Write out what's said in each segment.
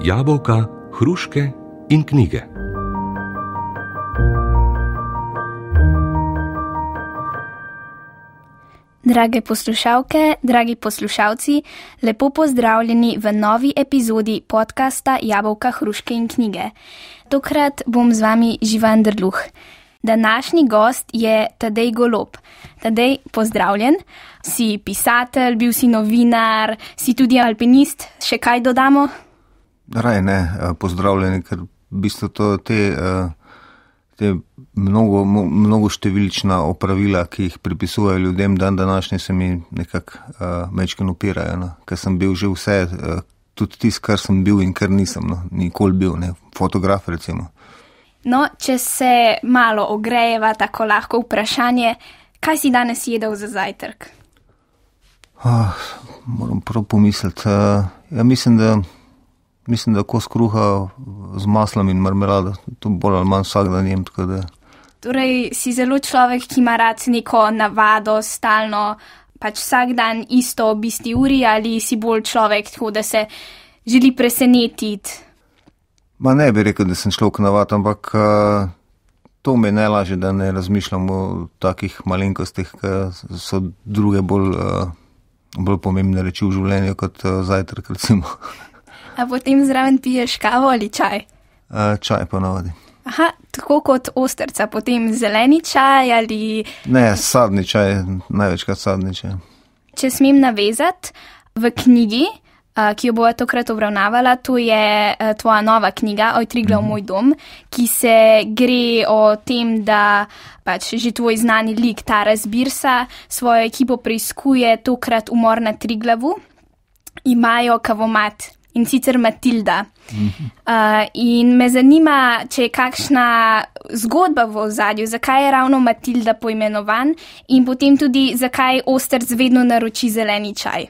Jabolka, hruške in knjige. Drage poslušalke, dragi poslušalci, lepo pozdravljeni v novi epizodi podcasta Jabolka, hruške in knjige. Tokrat bom z vami Živa Anderluh. Današnji gost je Tadej Golob. Tadej, pozdravljen. Si pisatelj, bil si novinar, si tudi alpinist. Še kaj dodamo? Raj ne, pozdravljeni, ker v bistvu to te mnogo številčna opravila, ki jih pripisujejo ljudem, dan današnji se mi nekako mečken upirajo, no. Ker sem bil že vse, tudi tisto, kar sem bil in kar nisem, no. Nikoli bil, ne, fotograf recimo. No, če se malo ogrejeva, tako lahko vprašanje, kaj si danes jedel za zajtrk? Moram prav pomisliti. Ja, mislim, da kos kruha z maslom in marmelado. To bolj ali manj vsak dan jem, tako da. Torej, si zelo človek, ki ima rad neko navado, stalno, pač vsak dan isto ob isti uri, ali si bolj človek, tako da se želi presenetiti? Ma ne bi rekel, da sem človek navad, ampak to mi je najlažje, da ne razmišljam o takih malenkostih, ker so druge bolj pomembne reči v življenju kot zajtrk recimo. A potem zraven piješ kavo ali čaj? Čaj ponavadi. Aha, tako kot osterca, potem zeleni čaj ali... Ne, sadni čaj, največkrat sadni čaj. Če smem navezati, v knjigi, ki jo bova tokrat obravnavala, to je tvoja nova knjiga, Oj, Triglav, moj dom, ki se gre o tem, da pač že tvoj znani lik Taras Birsa svojo ekipo preiskuje tokrat umor na Triglavu. Imajo kavomat, in sicer Matilda. In me zanima, če je kakšna zgodba v ozadju, zakaj je ravno Matilda poimenovan in potem tudi, zakaj osterc vedno naroči zeleni čaj.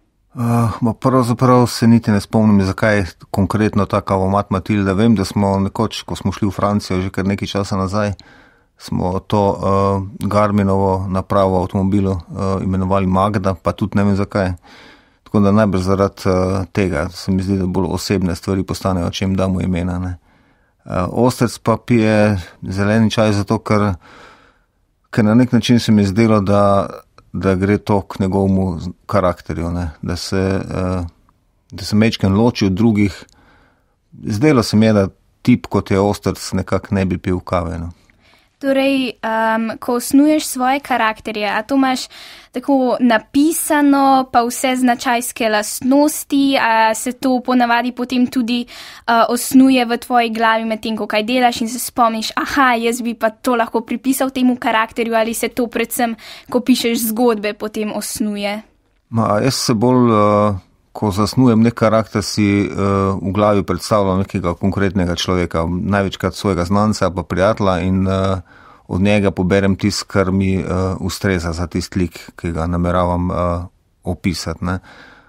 Pravzaprav se niti ne spomnim, zakaj konkretno ta kavomat Matilda. Vem, da smo nekoč, ko smo šli v Francijo, že kar nekaj časa nazaj, smo to Garminovo napravo v avtomobilu imenovali Magda, pa tudi ne vem zakaj. Tako da najbrž zaradi tega se mi zdi, da bolj osebne stvari postanejo, če jim damo imena. Ne. Osterc pa pije zeleni čaj zato, ker na nek način se mi je zdelo, da gre to k njegovemu karakterju, ne. Da se mečken loči od drugih. Zdelo se mi je, da tip kot je osterc nekako ne bi pil kave. No. Torej, ko osnuješ svoje karakterje, a to imaš tako napisano, pa vse značajske lastnosti, a se to ponavadi potem tudi osnuje v tvoji glavi medtem, ko kaj delaš in se spomniš, aha, jaz bi pa to lahko pripisal temu karakterju, ali se to predvsem, ko pišeš zgodbe, potem osnuje? Jaz se bolj, ko zasnujem nek karakter, si v glavi predstavljam nekega konkretnega človeka, največkrat svojega znanca pa prijatelja in od njega poberem tisto, kar mi ustreza za tisti lik, ki ga nameravam opisati. Ne.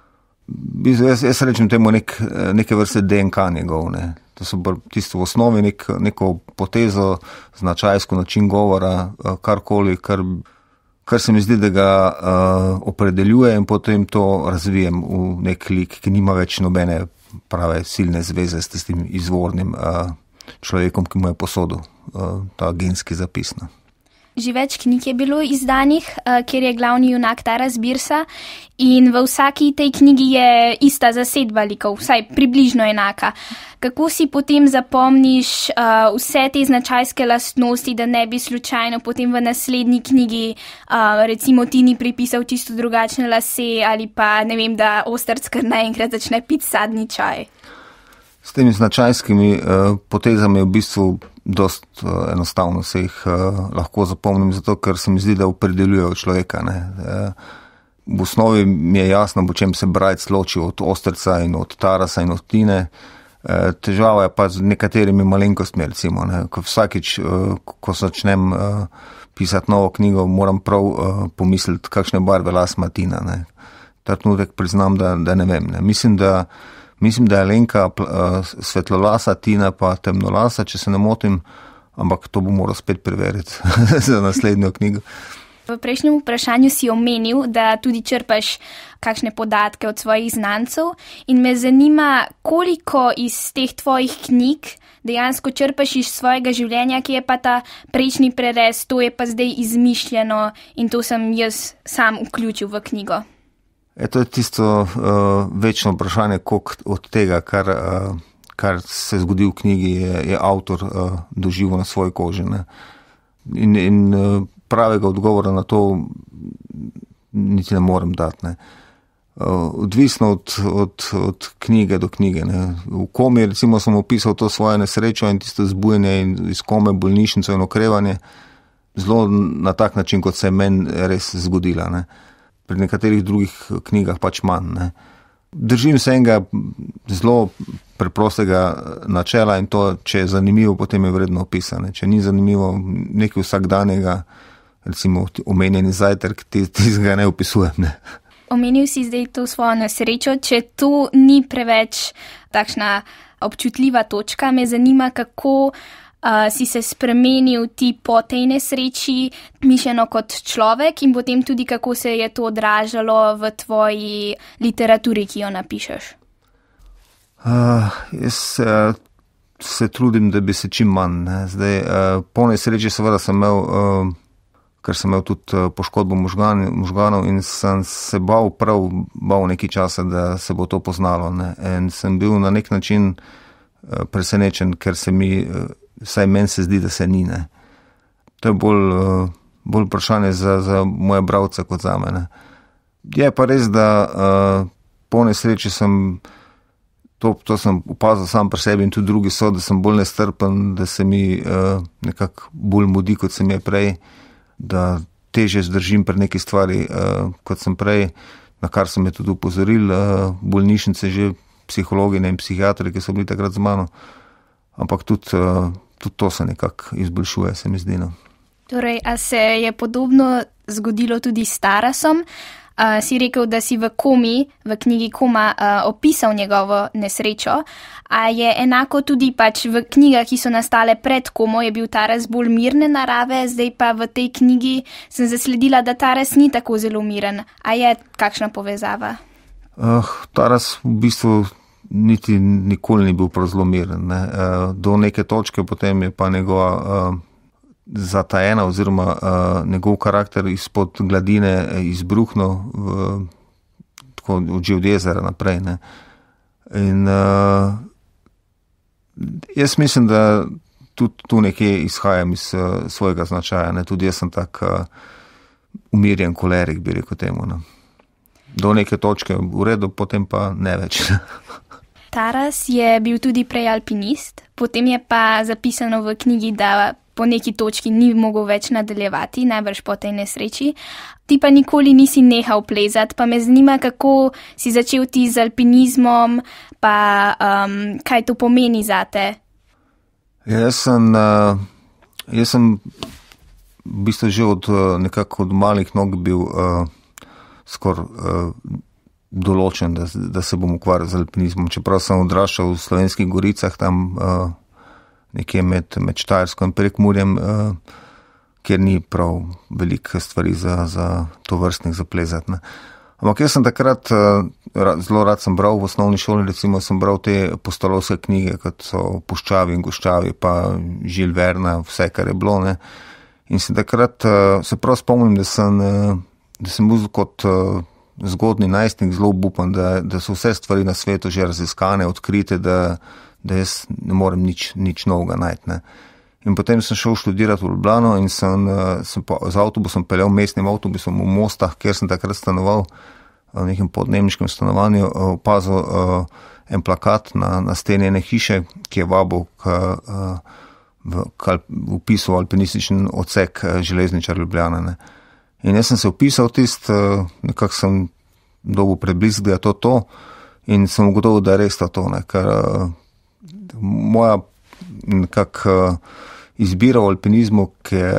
Jaz rečem temu neke vrste DNK njegov. Ne. To so tisto v osnovi neko potezo, značajsko način govora, karkoli, kar se mi zdi, da ga opredeljuje in potem to razvijem v nek lik, ki nima več nobene prave silne zveze s tistim izvornim človekom, ki mu je posodil ta genski zapis. No. Že več knjig je bilo izdanih, kjer je glavni junak Taras Birsa in v vsaki tej knjigi je ista zasedba likov, vsaj približno enaka. Kako si potem zapomniš vse te značajske lastnosti, da ne bi slučajno potem v naslednji knjigi recimo ti ni pripisal čisto drugačne lase ali pa ne vem, da osterc kar naenkrat začne piti sadni čaj? S temi značajskimi potezami je v bistvu dost enostavno se jih lahko zapomnim, zato ker se mi zdi, da opredeljujejo človeka. Ne. V osnovi mi je jasno, po čem se brajc loči od osterca in od Tarasa in od Tine. Težava je pa z nekaterimi malenkostmi, recimo. Ne. Vsakič, ko začnem pisati novo knjigo, moram prav pomisliti, kakšne barve las ima Tina. Ne. Ta trenutek priznam, da ne vem. Ne. Mislim, da je Alenka svetlolasa, Tina pa temnolasa, če se ne motim, ampak to bom moral spet preveriti za naslednjo knjigo. V prejšnjem vprašanju si omenil, da tudi črpaš kakšne podatke od svojih znancev in me zanima, koliko iz teh tvojih knjig dejansko črpaš iz svojega življenja, ki je pa ta prejšnji prerez, to je pa zdaj izmišljeno in to sem jaz sam vključil v knjigo. To je tisto večno vprašanje, koliko od tega, kar se zgodi v knjigi, je avtor doživel na svoji koži. Ne? In pravega odgovora na to niti ne morem dati. Ne. Odvisno od knjige do knjige. Ne. V komi, recimo, sem opisal to svojo nesrečo in tisto zbujanje in iz kome bolnišnico in okrevanje zelo na tak način, kot se je meni res zgodila. Ne. Pri nekaterih drugih knjigah pač manj. Ne. Držim se enega zelo preprostega načela in to, če je zanimivo, potem je vredno opisane. Če ni zanimivo, nekaj vsakdanjega, recimo omenjeni zajtrk, tistega ne opisujem. Ne. Omenil si zdaj to svojo nesrečo, če to ni preveč takšna občutljiva točka, me zanima, kako si se spremenil ti po tej nesreči, mišljeno kot človek in potem tudi, kako se je to odražalo v tvoji literaturi, ki jo napišeš. Jaz se trudim, da bi se čim manj. Ne. Zdaj, po nesreči seveda sem imel, ker sem imel tudi poškodbo možganov in sem se bal nekaj časa, da se bo to poznalo. Ne. In sem bil na nek način presenečen, ker se mi, vsaj meni se zdi, da se ni. Ne. To je bolj vprašanje za moje bralce kot za mene. Je pa res, da po nesreči sem, to sem opazil sam pri sebi in tudi drugi so, da sem bolj nestrpen, da se mi nekako bolj mudi, kot sem je prej, da teže zdržim pri neki stvari, kot sem prej, na kar sem je tudi upozoril, bolnišnice že psihologinje in psihiatri, ki so bili takrat z mano, ampak tudi to se nekako izboljšuje, se mi zdi. No. Torej, a se je podobno zgodilo tudi s Tarasom? Si rekel, da si v komi, v knjigi Koma, opisal njegovo nesrečo, a je enako tudi pač v knjigah, ki so nastale pred Komo, je bil Taras bolj mirne narave, zdaj pa v tej knjigi sem zasledila, da Taras ni tako zelo miren. A je kakšna povezava? Taras v bistvu nikoli ni bil prav zelo miren. Ne. Do neke točke potem je pa njegova zatajena oziroma njegov karakter izpod gladine izbruhnil tako od jezera naprej. Ne. In jaz mislim, da tudi tu nekje izhajam iz svojega značaja. Ne. Tudi jaz sem tak umirjen kolerik, bi rekel temu. Ne. Do neke točke v redu, potem pa ne več. Taras je bil tudi prej alpinist, potem je pa zapisano v knjigi, da po neki točki ni mogel več nadaljevati, najbrž po tej nesreči. Ti pa nikoli nisi nehal plezati, pa me zanima, kako si začel ti z alpinizmom, pa kaj to pomeni zate? Jaz sem v bistvu že nekako od malih nog bil skoraj določen, da se bom ukvarjal z alpinizmom. Čeprav sem odraščal v Slovenskih goricah, tam nekje med Štajersko in Prekmurjem, kjer ni prav veliko stvari za to vrstnih zaplezati. Ne. Ampak jaz sem takrat, zelo rad sem bral v osnovni šoli, recimo sem bral te pustolovske knjige, kot so Puščavi in Goščavi, pa Žil Verna, vse, kar je bilo. Ne. In sem takrat, se prav spomnim, da sem bil kot zgodni najstnik zelo obupan, da so vse stvari na svetu že raziskane, odkrite, da jaz ne morem nič novega najti. Ne. In potem sem šel študirati v Ljubljano in sem z avtobusom peljal mestnim avtobusom v Mostah, kjer sem takrat stanoval v nekem podnemškem stanovanju, opazil en plakat na steni ene hiše, ki je vabil k vpisu alpinističen odsek železničar Ljubljana. Ne. In jaz sem se vpisal nekako sem dobil preblisk, da je to in sem ugotovil, da je res to, ne, ker moja nekako izbira v alpinizmu, ki je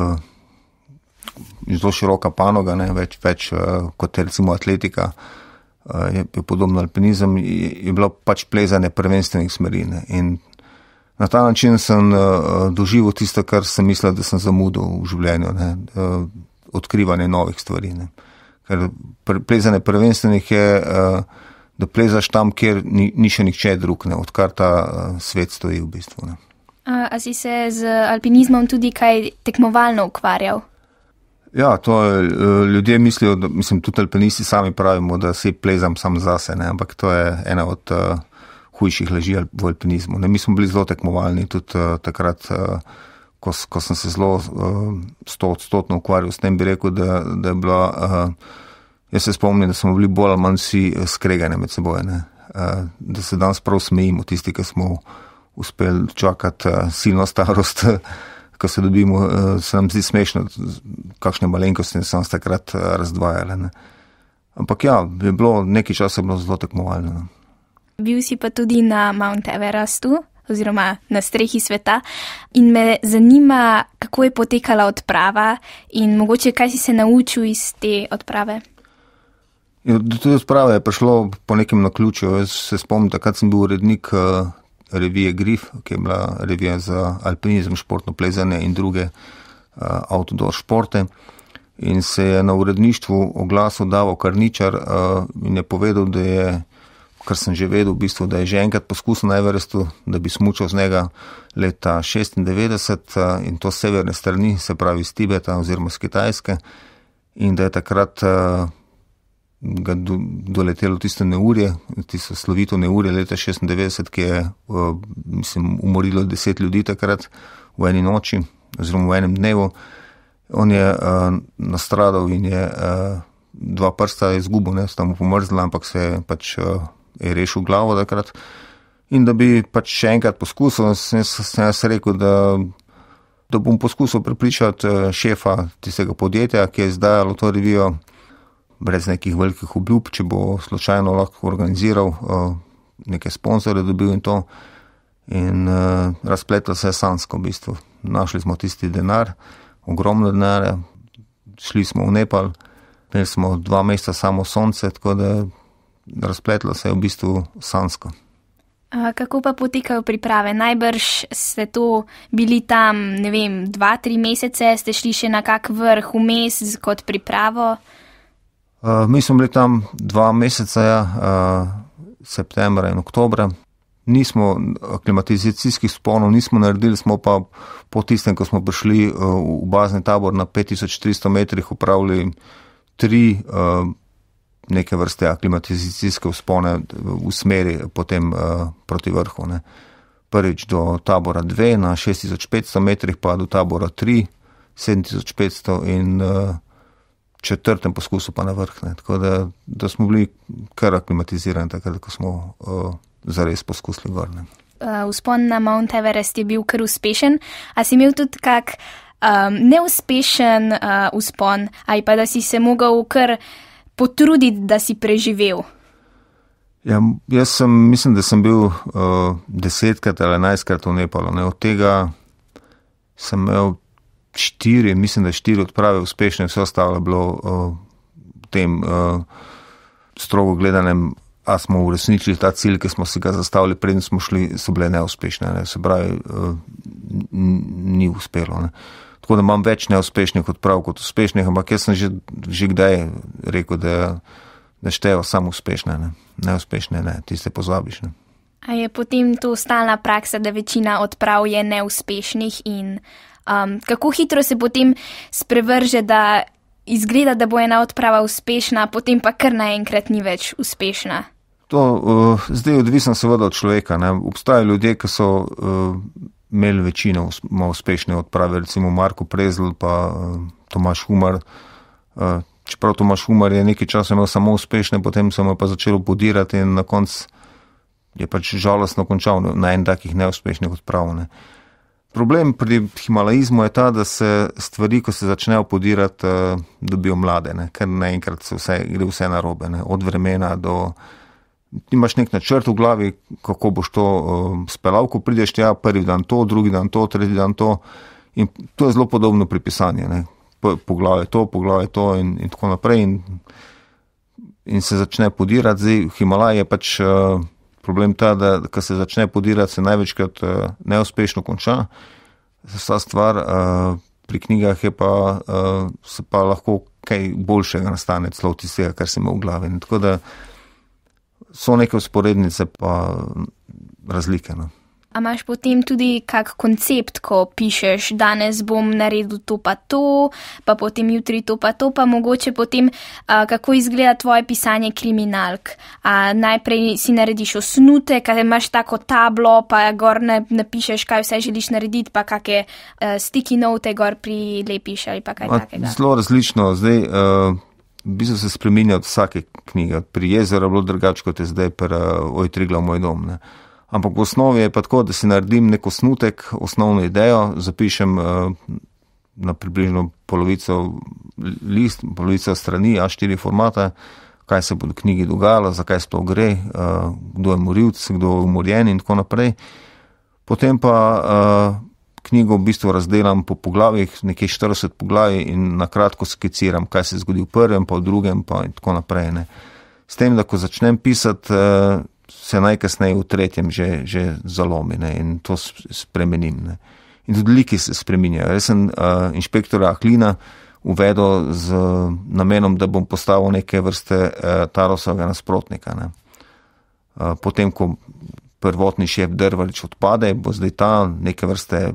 zelo široka panoga, ne, več kot je recimo atletika, je podobno alpinizem, je bilo pač plezanje prvenstvenih smeri. Ne, in na ta način sem doživel tisto, kar sem mislil, da sem zamudil v življenju. Ne. odkrivanje novih stvari. Ne. Ker plezanje prvenstvenih je, da plezaš tam, kjer ni še nihče drug, ne, odkar ta svet stoji v bistvu. Ne. A si se z alpinizmom tudi kaj tekmovalno ukvarjal? Ja, to je, ljudje mislijo, tudi alpinisti sami pravimo, da si plezam sam zase, ne, ampak to je ena od hujših laži v alpinizmu. Ne, mi smo bili zelo tekmovalni, tudi takrat, ko sem se zelo 100% ukvarjal s tem, bi rekel, da je bila, jaz se spomnim, da smo bili bolj ali manj vsi skregane med seboj, ne, da se danes prav smejimo, tisti, ki smo uspeli čakati silno starost, ko se dobimo, se nam zdi smešno, kakšne malenkosti so nas takrat razdvajale. Ne. Ampak ja, je bilo, nekaj časa bilo zelo tekmovalno. Ne. Bil si pa tudi na Mount Everestu, oziroma na strehi sveta, in me zanima, kako je potekala odprava in mogoče kaj si se naučil iz te odprave. Do te odprave je prišlo po nekem naključju. Jaz se spomnim, takrat sem bil urednik revije Grif, ki je bila revija za alpinizem, športno plezanje in druge outdoor športe. In se je na uredništvu oglasil Davo Karničar in je povedal, da je, kar sem že vedel, v bistvu, da je že enkrat poskusil na Everestu, da bi smučal z njega leta 96 in to severne strani, se pravi iz Tibeta oziroma z Kitajske, in da je takrat ga doletelo tisto neurje, tisto slovito neurje leta 96, ki je, umorilo 10 ljudi takrat v eni noči, oziroma v enem dnevu. On je nastradal in je 2 prsta izgubil, ne, sta mu pomrzla, ampak se je pač je rešil glavo takrat. In da bi pač še enkrat poskusil, sem jaz rekel, da bom poskusil prepričati šefa tistega podjetja, ki je izdajalo to revijo, brez nekih velikih obljub, če bo slučajno lahko organiziral, neke sponzore dobil in to. In razpletlo se je sanjsko v bistvu. Našli smo tisti denar, ogromno denarja, šli smo v Nepal, imeli smo 2 meseca samo sonce, tako da razpletlo se je v bistvu sanjsko. Kako pa potekajo priprave? Najbrž ste to bili tam, ne vem, 2-3 mesece, ste šli še na kak vrh vmes kot pripravo? Mi smo bili tam 2 meseca, septembra in oktobra. Nismo aklimatizacijskih vzponov, nismo naredili, smo pa po tistem, ko smo prišli v bazni tabor na 5300 metrih, upravili 3 neke vrste aklimatizacijske vzpone v smeri potem proti vrhu. Ne. Prvič do tabora 2 na 6500 metrih, pa do tabora 3, 7500 in 4. poskusu pa na vrh. Ne. Tako da smo bili kar aklimatizirani takrat, ko smo zares poskusili gor. Ne. Vzpon na Mount Everest je bil kar uspešen. A si imel tudi kak neuspešen vzpon, ali pa da si se mogel kar potruditi, da si preživel? Ja, jaz mislim, da sem bil 10-krat ali 11-krat v Nepalu. Ne. Od tega sem imel 4, mislim, da 4 odprave uspešne, vse ostalo je bilo v tem strogo gledanem, a smo uresničili ta cilj, ki smo si ga zastavili, preden smo šli, so bile neuspešne. Ne. Se pravi, ni uspelo. Ne. Tako da imam več neuspešnih odprav kot uspešnih, ampak jaz sem že kdaj rekel, da štejo samo uspešne. Ne. Neuspešne ne, tiste pozabiš. Ne. A je potem to stalna praksa, da večina odprav je neuspešnih in kako hitro se potem sprevrže, da izgleda, da bo ena odprava uspešna, potem pa kar naenkrat ni več uspešna? To zdaj odvisno seveda od človeka. Ne. Obstajajo ljudje, ki so imeli večino uspešne odprave, recimo Marko Prezl pa Tomaž Humar. Čeprav Tomaž Humar je nekaj časa imel samo uspešne, potem se mu pa začelo podirati in na koncu je pač žalostno končal na en takih neuspešnih odprav. Ne. Problem pri himalaizmu je ta, da se stvari, ko se začnejo podirati, dobijo mlade, ne. Ker naenkrat gre vse narobe, ne. Od vremena do... Imaš nek načrt v glavi, kako boš to speljal, ko prideš tja, prvi dan to, drugi dan to, tretji dan to. In to je zelo podobno pri pisanju. Ne. Poglavje to in tako naprej. In se začne podirati. Zdaj v Himalaji je pač problem ta, da ko se začne podirati, se največkrat neuspešno konča. Vsa stvar pri knjigah je pa, se pa lahko kaj boljšega nastane, celo tistega, kar si imel v glavi. Tako da so neke vzporednice pa razlike. No. A imaš potem tudi kak koncept, ko pišeš, danes bom naredil to pa to, pa potem jutri to pa to, pa mogoče potem, kako izgleda tvoje pisanje kriminalk. Najprej si narediš osnutek, imaš tako tablo, pa gor napišeš, kaj vse želiš narediti, pa kakšne sticky note gor prilepiš ali pa kaj takega. Zelo različno. Zdaj, v bistvu se spreminja od vsake knjige. Pri Jezeru je bilo drugače, kot je zdaj pri Oj, Triglav, moj dom. Ne. Ampak v osnovi je pa tako, da si naredim nek osnutek, osnovno idejo, zapišem na približno polovico strani A4 formata, kaj se bo v knjigi dogajalo, zakaj sploh gre, kdo je morilc, kdo je umorjen in tako naprej. Potem pa knjigo v bistvu razdelam po poglavjih, nekje 40 poglavij in na kratko skiciram, kaj se zgodi v prvem, pa v drugem, pa in tako naprej. Ne. S tem, da ko začnem pisati, se najkasneje v tretjem že zalomi, ne, in to spremenim. Ne. In tudi liki se spreminjajo. Jaz sem inšpektora Ahlina uvedel z namenom, da bom postavil neke vrste Tarosovega nasprotnika. Ne. Potem, ko prvotni šef Drvalič odpade, bo zdaj ta neke vrste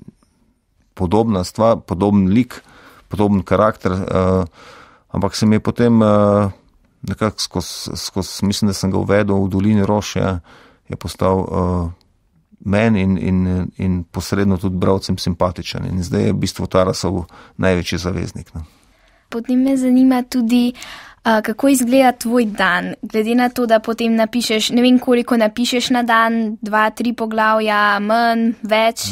podobna stvar, podoben lik, podoben karakter, ampak se mi je potem nekako skozi, mislim, da sem ga uvedel v dolini Roš, je postal meni in posredno tudi bralcem simpatičen. In zdaj je v bistvu Tarasov največji zaveznik. No. Potem me zanima tudi, kako izgleda tvoj dan, glede na to, da potem napišeš, ne vem koliko napišeš na dan, 2-3 poglavja, manj, več.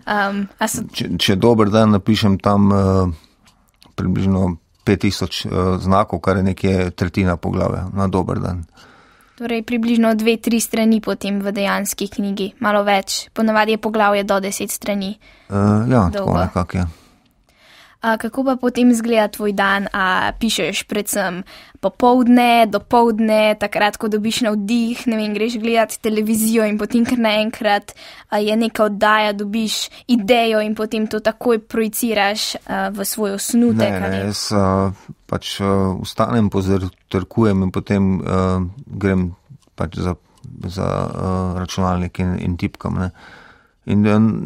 Če dober dan napišem tam približno 5000 znakov, kar je nekje tretjina poglavja na dober dan. Torej približno 2-3 strani potem v dejanski knjigi, malo več. Ponavadi je poglavje do 10 strani. Tako nekako je. Kako pa potem izgleda tvoj dan? Pišeš predvsem popoldne, dopoldne, takrat, ko dobiš navdih, ne vem, greš gledati televizijo in potem kar naenkrat je neka oddaja, dobiš idejo in potem to takoj projiciraš v svoj osnutek. Ne, jaz pač vstanem, pozrkujem in potem grem pač za računalnik in tipkam, ne. In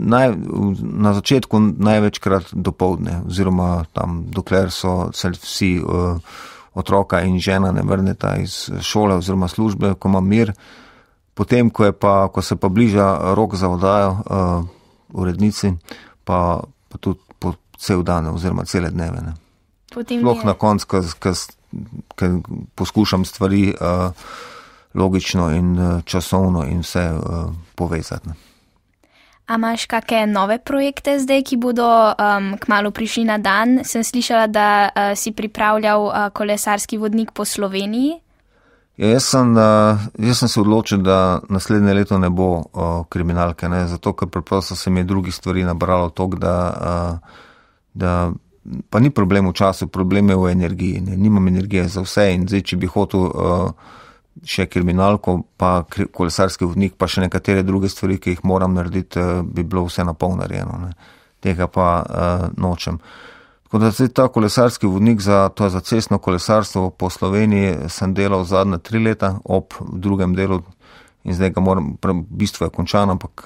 na začetku največkrat dopoldne, oziroma tam, dokler so vsi otroka in žena ne vrneta iz šole oziroma službe, ko imam mir. Potem, ko se pa bliža rok za oddajo urednici, pa tudi po cel dan oziroma cele dneve. Ne. Sploh na koncu, ker poskušam stvari logično in časovno in vse povezati. Ne. A imaš kakšne nove projekte zdaj, ki bodo kmalu prišli na dan? Sem slišala, da si pripravljal kolesarski vodnik po Sloveniji. Jaz sem se odločil, da naslednje leto ne bo kriminalke, ne? Zato, ker preprosto se mi je drugih stvari nabralo toliko, da pa ni problem v času, problem je v energiji. Ne? Nimam energije za vse in zdaj, če bi hotel še kriminalko, pa kolesarski vodnik, pa še nekatere druge stvari, ki jih moram narediti, bi bilo vse na pol narejeno. Ne. Tega pa nočem. Tako da zdaj ta kolesarski vodnik za cestno kolesarstvo po Sloveniji sem delal zadnja 3 leta ob drugem delu in zdaj ga moram, v bistvu je končan, ampak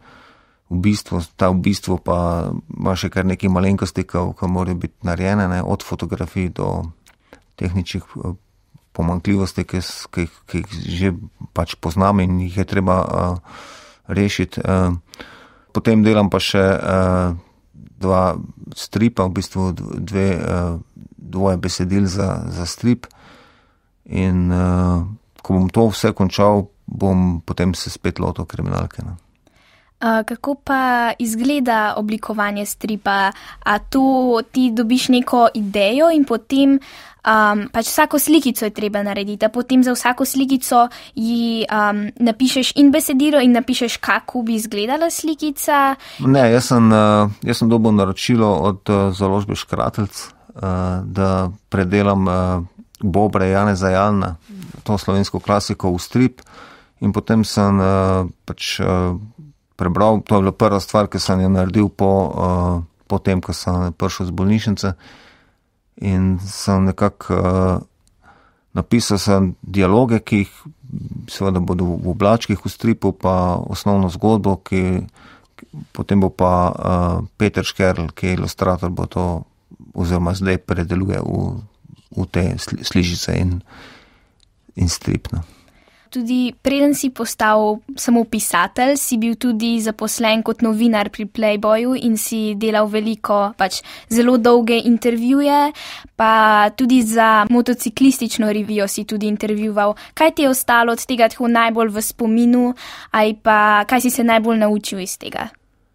v bistvu pa ima še kar nekaj malenkosti, ki morajo biti narejene, ne, od fotografij do tehničnih pomanjkljivosti, ki jih že pač poznam in jih je treba rešiti. Potem delam pa še 2 stripa, v bistvu dvoje besedil za strip in ko bom to vse končal, bom potem se spet lotil kriminalke. Ne. Kako pa izgleda oblikovanje stripa? A to ti dobiš neko idejo in potem pač vsako slikico je treba narediti, a potem za vsako slikico ji napišeš in besedilo in napišeš, kako bi izgledala slikica? Ne, jaz sem dobil naročilo od založbe Škratelc, da predelam Bobre Janeza Jalna, to slovensko klasiko v strip in potem sem pač prebral, to je bila prva stvar, ki sem jo naredil po potem, ko sem prišel z bolnišnice in sem nekako napisal sem dialoge, ki jih seveda bodo v oblačkih v stripu, pa osnovno zgodbo, potem bo pa Peter Škerl, ki je ilustrator, bo to oziroma zdaj predeluje v te sličice in strip. No. Tudi preden si postal samo pisatelj, si bil tudi zaposlen kot novinar pri Playboyu in si delal veliko, zelo dolge intervjuje, pa tudi za motociklistično revijo si tudi intervjuval. Kaj ti je ostalo od tega tako najbolj v spominu, ali pa kaj si se najbolj naučil iz tega?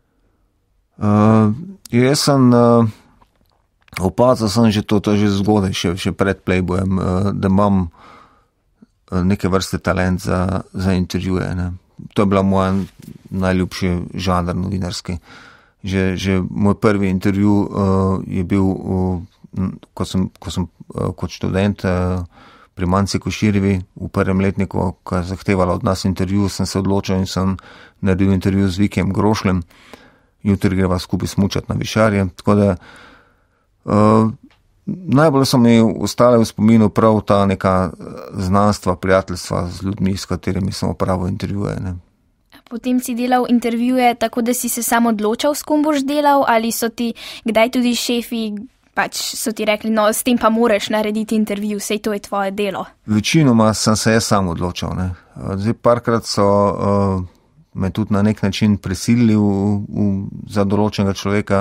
Jaz sem opazil, sem že to že zgodaj, še pred Playboyem, da imam neke vrste talent za intervjuje. Ne. To je bila moja najljubši žanr novinarski. Že moj prvi intervju je bil, ko sem kot študent pri Manci Koširjevi v prvem letniku, ko je zahtevala od nas intervju, sem se odločil in sem naredil intervju z Vikijem Grošljem. Jutri greva skupaj smučati na Višarje. Tako da najbolj so mi ostale v spominu prav ta neka znanstva, prijateljstva z ljudmi, s katerimi sem opravil intervjuje. Ne. Potem si delal intervjuje tako, da si se sam odločal, s kom boš delal, ali so ti kdaj tudi šefi so ti rekli, no, s tem pa moraš narediti intervju, sej to je tvoje delo? Večinoma sem se jaz sam odločal. Ne. Zdaj parkrat so me tudi na nek način prisilili za določenega človeka.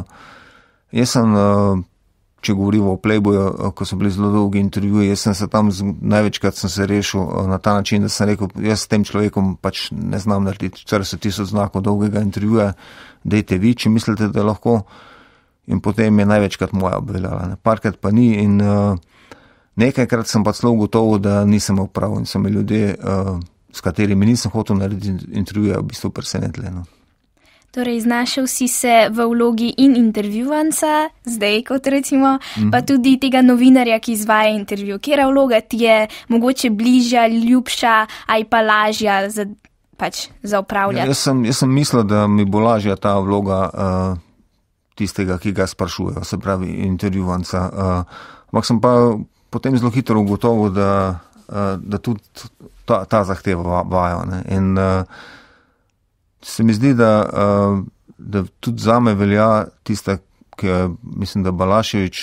Jaz sem, če govorimo o Playboyu, ko so bili zelo dolgi intervjuji, jaz sem se tam največkrat sem se rešil na ta način, da sem rekel, jaz s tem človekom ne znam narediti 40,000 znakov dolgega intervjuja, dejte vi, če mislite, da lahko. In potem je največkrat moja obveljala. Parkrat pa ni in nekajkrat sem pa celo ugotovil, da nisem imel prav in so me ljudje, s katerimi nisem hotel narediti intervjuja, v bistvu presenetili. No. Torej, znašel si se v vlogi in intervjuvanca, zdaj kot recimo, pa tudi tega novinarja, ki izvaja intervju. Kjera vloga ti je mogoče bližja, ljubša ali pa lažja za upravljati? Ja, jaz sem mislil, da mi bo lažja ta vloga tistega, ki ga sprašujejo, se pravi intervjuvanca. Ampak sem pa potem zelo hitro ugotovil, da tudi ta zahteva vajo. Ne. In se mi zdi, da tudi zame velja tista, ki je, mislim, da Balašević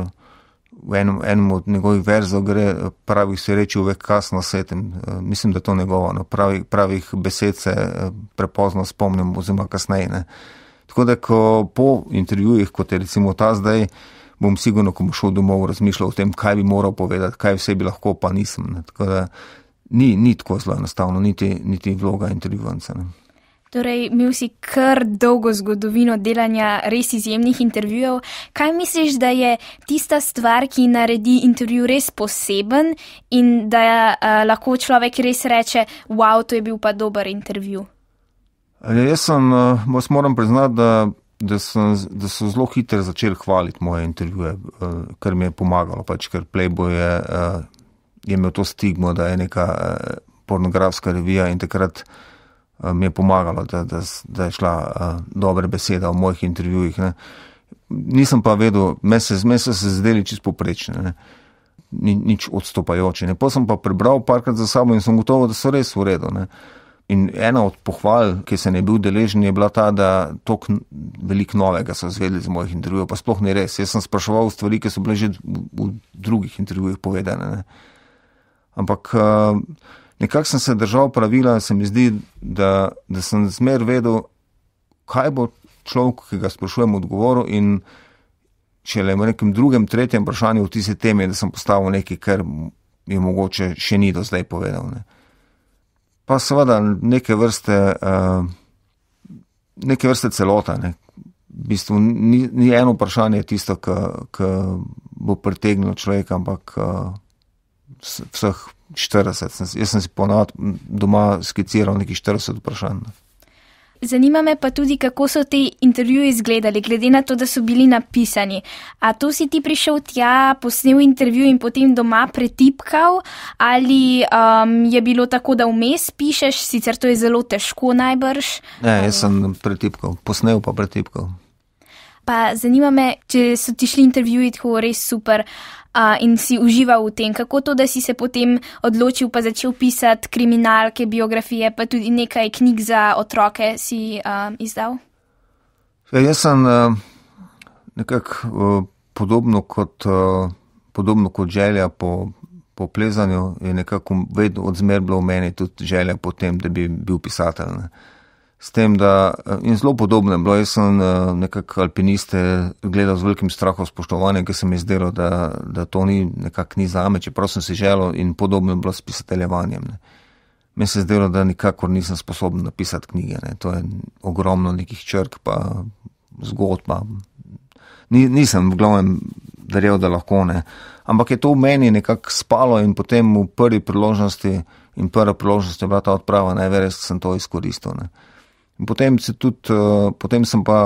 v enem od njegovih verzov gre, pravih se reči uvek kasno setem. Mislim, da to njegovo. No. Pravih besed se prepozno spomnim oziroma kasneje. Ne. Tako da, ko po intervjujih, kot je recimo ta zdaj, bom sigurno, ko bom šel domov, razmišljal o tem, kaj bi moral povedati, kaj vse bi lahko, pa nisem. Ne. Tako da, ni tako zelo enostavno, niti vloga intervjuvanca. Ne. Torej, imel si kar dolgo zgodovino delanja res izjemnih intervjujev. Kaj misliš, da je tista stvar, ki naredi intervju res poseben in da lahko človek res reče, wow, to je bil pa dober intervju? Jaz moram priznati, da so zelo hitro začeli hvaliti moje intervjuje, kar mi je pomagalo, ker Playboy je imel to stigmo, da je neka pornografska revija in takrat mi je pomagalo, da je šla dobra beseda o mojih intervjujih. Ne. Nisem pa vedel, me so se zdeli čisto poprečne, ne. Nič odstopajoče. Ne. Potem sem pa prebral parkrat za sabo in sem gotovo, da so res v redu. Ne. In ena od pohval, ki se ne bil deležen, je bila ta, da toliko veliko novega so izvedeli z mojih intervjujev, pa sploh ni res. Jaz sem spraševal stvari, ki so bile že v drugih intervjujih povedane. Ne. Ampak nekako sem se držal pravila, se mi zdi, da sem zmer vedel, kaj bo človek, ki ga sprašujem, odgovoril in če le v nekem drugem, tretjem vprašanju v tiste teme, da sem postavil nekaj, kar je mogoče še ni do zdaj povedal. Ne. Pa seveda neke vrste celota. Ne. V bistvu ni eno vprašanje tisto, ki bo pritegnilo človeka, ampak vseh 40. Jaz sem si ponavadi doma skiciral nekih 40 vprašanj. Zanima me pa tudi, kako so te intervjuje izgledali, glede na to, da so bili napisani. A to si ti prišel tja, posnel intervju in potem doma pretipkal, ali je bilo tako, da vmes pišeš, sicer to je zelo težko najbrž? Ne, jaz sem pretipkal, posnel pa pretipkal. Pa zanima me, če so ti šli intervjuji tako res super in si užival v tem, kako to, da si se potem odločil pa začel pisati kriminalke, biografije, pa tudi nekaj knjig za otroke si izdal? Ja, jaz sem nekako podobno kot želja po plezanju, je nekako vedno odzmer bilo v meni tudi želja po tem, da bi bil pisatelj. Ne. S tem, da, in zelo podobno je bilo, jaz sem nekako alpiniste gledal z velikim strahom spoštovanjem, ker se mi je zdelo, da to nekako ni zame, čeprav sem si želel, in podobno je bilo s pisateljevanjem. Ne. Meni se je zdelo, da nikakor nisem sposoben napisati knjige, ne. To je ogromno nekih črk pa zgodb. Nisem v glavnem verjel, da lahko ne. Ampak je to v meni nekako spalo in potem v prvi priložnosti, in prva priložnost je bila ta odprava, najverjetneje sem to izkoristil. Ne. In potem sem pa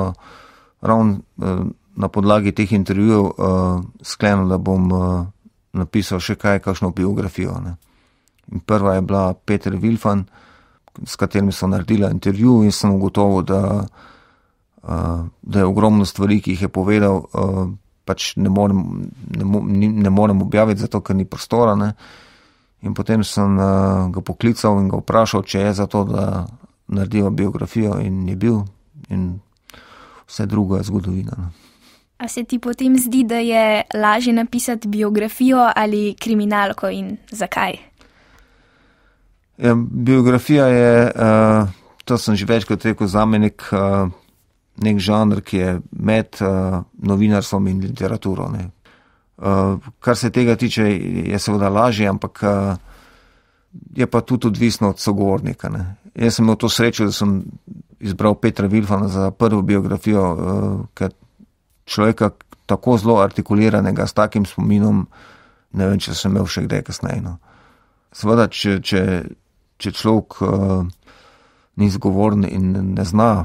ravno na podlagi teh intervjujev sklenil, da bom napisal še kakšno biografijo. Ne. In prva je bila Peter Vilfan, s katerim so naredila intervju in sem ugotovil, da je ogromno stvari, ki jih je povedal, pač ne morem objaviti, zato ker ni prostora. Ne. In potem sem ga poklical in ga vprašal, če je za to, da narediva biografijo, in je bil, in vse drugo je zgodovina. Ne. A se ti potem zdi, da je lažje napisati biografijo ali kriminalko in zakaj? Ja, biografija je, to sem že večkrat rekel, zame nek žanr, ki je med novinarstvom in literaturo. Ne. Kar se tega tiče, je seveda lažje, ampak je pa tudi odvisno od sogovornika. Ne. Jaz sem imel to srečo, da sem izbral Petra Vilfana za prvo biografijo, ker človeka tako zelo artikuliranega, s takim spominom, ne vem, če sem imel še kdaj kasneje. No. Seveda, če človek ni zgovoren in ne zna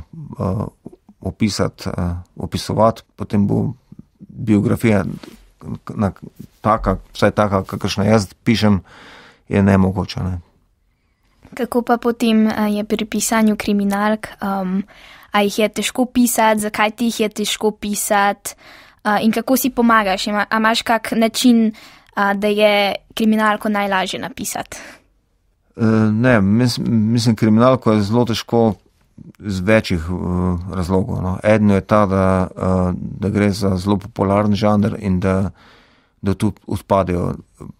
opisovati, potem bo biografija vsaj taka, kakršna jaz pišem, je nemogoče. Ne. Kako pa potem je pri pisanju kriminalk? A jih je težko pisati, zakaj ti jih je težko pisati in kako si pomagaš? A imaš kak način, da je kriminalko najlažje napisati? Ne, mislim, kriminalko je zelo težko z večjih razlogov. No. Eden je ta, da gre za zelo popularen žanr in da tu odpadejo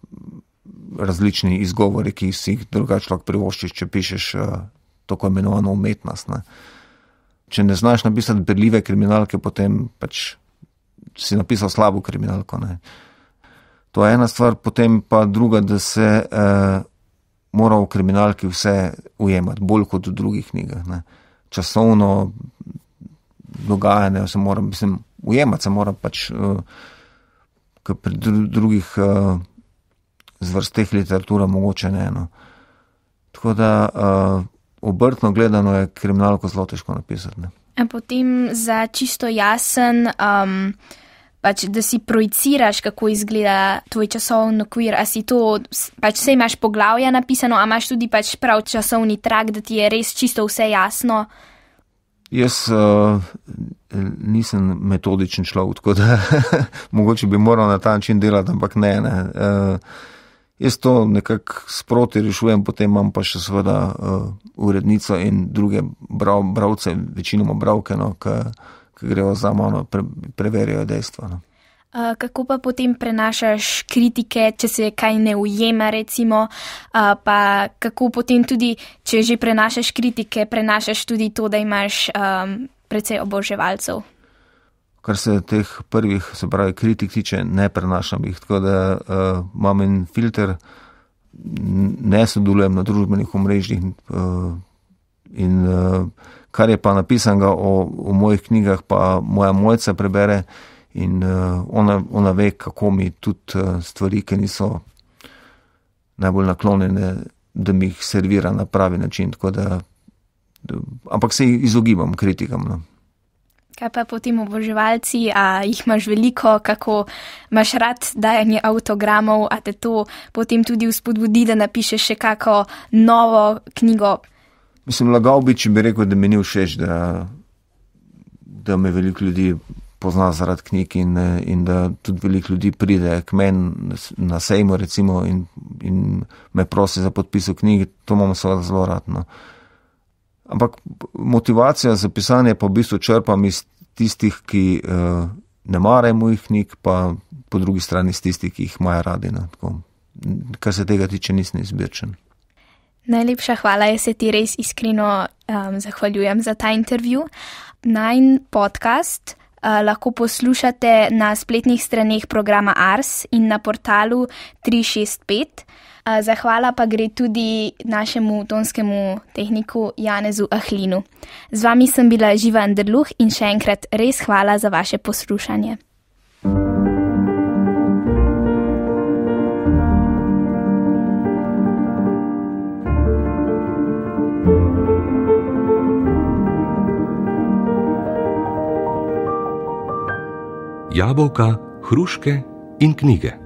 različni izgovori, ki si jih drugače lahko privoščiš, če pišeš tako imenovano umetnost. Ne. Če ne znaš napisati berljive kriminalke, potem pač si napisal slabo kriminalko. Ne. To je ena stvar, potem pa druga, da se mora v kriminalki vse ujemati, bolj kot v drugih knjigah. Ne. Časovno dogajanje se mora, ujemati se mora pač, ker pri drugih zvrsteh literatura mogoče ne. No. Tako da obrtno gledano je kriminalko zelo težko napisati. Ne. A potem za čisto jasen, pač, da si projiciraš, kako izgleda tvoj časovni okvir, a si to, pač vse imaš poglavja napisano, a imaš tudi pač prav časovni trak, da ti je res čisto vse jasno? Jaz nisem metodičen človek, tako da mogoče bi moral na ta način delati, ampak ne. Jaz to nekako sproti rešujem, potem imam pa še seveda urednico in druge bralce, večinoma bralke, no, ki grejo za mano, preverjajo dejstva. No. Kako pa potem prenašaš kritike, če se kaj ne ujema, recimo, pa kako potem tudi, če že prenašaš kritike, prenašaš tudi to, da imaš precej oboževalcev? Kar se teh prvih, se pravi, kritik tiče, ne prenašam jih, tako da imam en filter, ne sodelujem na družbenih omrežjih in kar je pa napisanega o mojih knjigah, pa moja Mojca prebere in ona ve, kako mi tudi stvari, ki niso najbolj naklonjene, da mi jih servira na pravi način, tako da, ampak se izogibam kritikam. No. Kaj pa potem oboževalci, a jih imaš veliko, kako imaš rad dajanje avtogramov, a te to potem tudi vzpodbudi, da napišeš še kako novo knjigo? Lagal bi, če bi rekel, da mi ni všeč, da da me veliko ljudi pozna zaradi knjig in da tudi veliko ljudi pride k meni na sejmu recimo in me prosi za podpis v knjigi, to imam seveda zelo rad. No. Ampak motivacija za pisanje pa v bistvu črpam iz tistih, ki ne marajo mojih knjig, pa po drugi strani iz tistih, ki jih imajo radi. No. Tako, kar se tega tiče, nisem izbirčen. Najlepša hvala, jaz se ti res iskreno zahvaljujem za ta intervju. Najin podcast lahko poslušate na spletnih straneh programa Ars in na portalu 365. Zahvala pa gre tudi našemu tonskemu tehniku Janezu Ahlinu. Z vami sem bila Živa Anderluh in še enkrat res hvala za vaše poslušanje. Jabolka, hruške in knjige.